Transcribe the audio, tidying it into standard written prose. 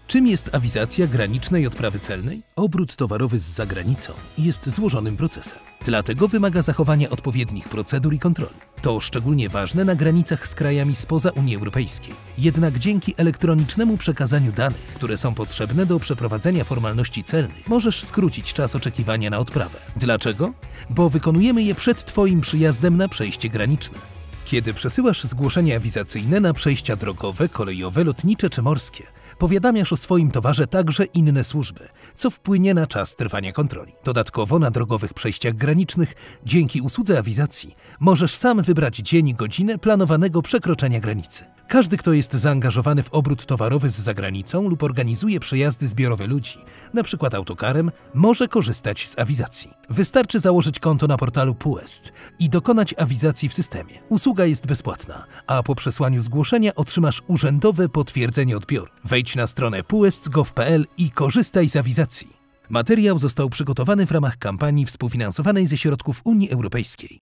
Czym jest awizacja granicznej odprawy celnej? Obrót towarowy z zagranicą jest złożonym procesem. Dlatego wymaga zachowania odpowiednich procedur i kontroli. To szczególnie ważne na granicach z krajami spoza Unii Europejskiej. Jednak dzięki elektronicznemu przekazaniu danych, które są potrzebne do przeprowadzenia formalności celnych, możesz skrócić czas oczekiwania na odprawę. Dlaczego? Bo wykonujemy je przed Twoim przyjazdem na przejście graniczne. Kiedy przesyłasz zgłoszenie awizacyjne na przejścia drogowe, kolejowe, lotnicze czy morskie, powiadamiasz o swoim towarze także inne służby, co wpłynie na czas trwania kontroli. Dodatkowo na drogowych przejściach granicznych, dzięki usłudze awizacji, możesz sam wybrać dzień i godzinę planowanego przekroczenia granicy. Każdy, kto jest zaangażowany w obrót towarowy z zagranicą lub organizuje przejazdy zbiorowe ludzi, np. autokarem, może korzystać z awizacji. Wystarczy założyć konto na portalu Puest i dokonać awizacji w systemie. Usługa jest bezpłatna, a po przesłaniu zgłoszenia otrzymasz urzędowe potwierdzenie odbioru. Wejdź na stronę puest.gov.pl i korzystaj z awizacji. Materiał został przygotowany w ramach kampanii współfinansowanej ze środków Unii Europejskiej.